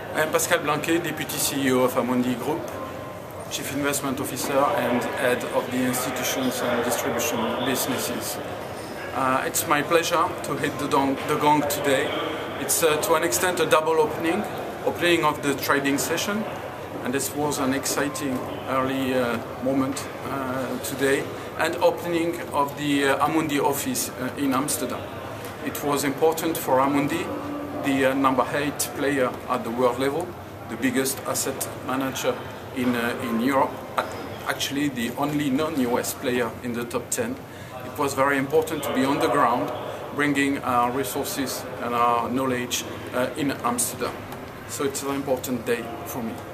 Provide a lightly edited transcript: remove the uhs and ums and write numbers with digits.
I'm Pascal Blanquet, Deputy CEO of Amundi Group, Chief Investment Officer and Head of the Institutions and Distribution Businesses. It's my pleasure to hit the gong today. It's to an extent a double opening of the trading session, and this was an exciting early moment today, and opening of the Amundi office in Amsterdam. It was important for Amundi, the number 8 player at the world level, the biggest asset manager in Europe, actually the only non-US player in the top 10. It was very important to be on the ground, bringing our resources and our knowledge in Amsterdam. So it's an important day for me.